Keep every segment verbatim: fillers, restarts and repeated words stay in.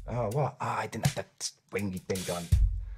Oh, what? Ah, I didn't have that wingy thing done.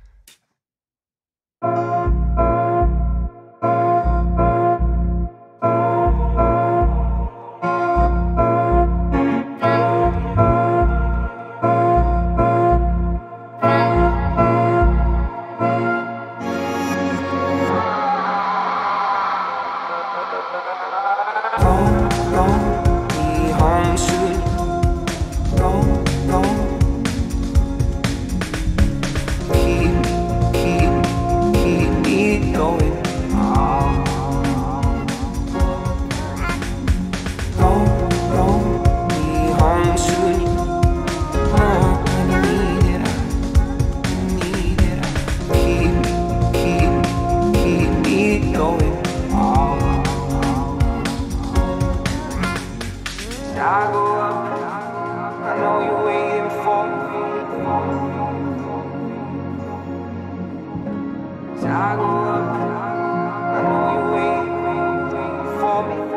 I go up, I know you're waiting for me. I go up, I know you're waiting for me.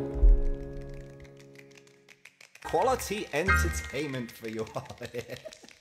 Quality entertainment for you all.